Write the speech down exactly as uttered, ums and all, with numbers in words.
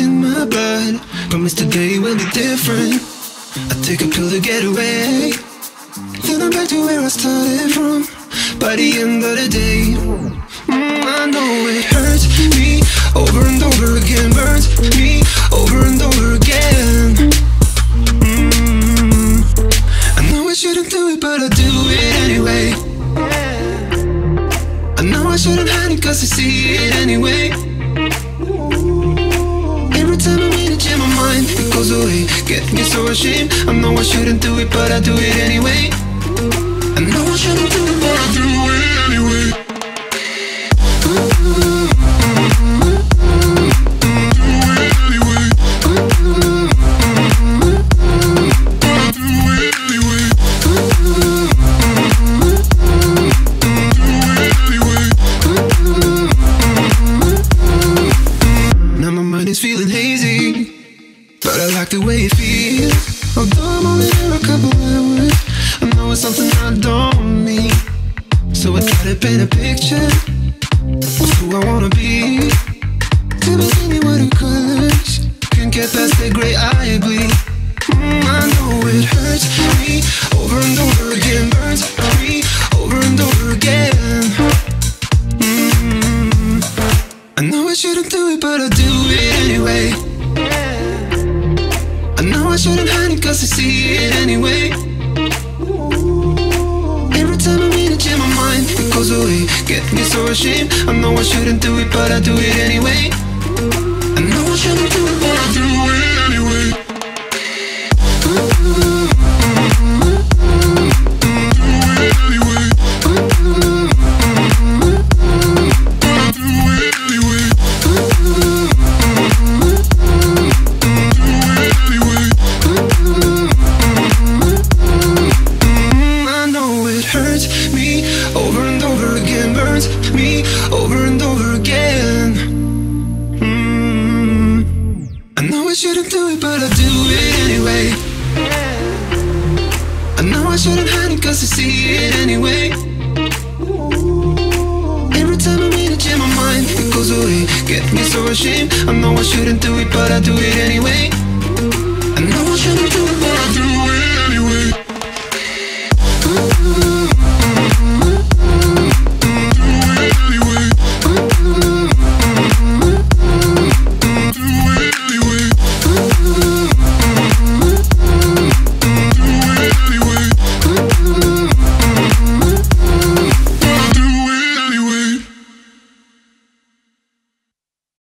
in my blood. Promise today will be different. I take a pill to get away, then I'm back to where I started from. By the end of the day, mm, I know it hurts me over and over again, burns me over and over again. mm, I know I shouldn't do it, but I do it anyway. I know I shouldn't hide it, cause I see it anyway. Every time I'm in the gym, my mind, it goes away. Get me so ashamed. I know I shouldn't do it, but I do it anyway. I know I shouldn't do it, but I do it anyway. Now my mind is feeling hazy, but I like the way it feels. Although I'm only here a couple hours, I know it's something I don't need. So I try to paint a picture of who I wanna be. Tell me, tell me what the colors can't get past the gray eye bleed. mm, I know it hurts me over and over again, burns me over and over again. mm, I know I shouldn't do it, but I do it anyway. I know I shouldn't hide it, cause I see it anyway. Every time I'm in the gym, my mind, it goes away. Get me so ashamed. I know I shouldn't do it, but I do it anyway. I know I shouldn't do it, but I do it anyway. Over and over again, burns me over and over again. mm, I know I shouldn't do it, but I do it anyway. I know I shouldn't hide it, cause I see it anyway. Every time I'm in the gym, my mind, it goes away. Get me so ashamed. I know I shouldn't do it, but I do it anyway. I know I shouldn't do it.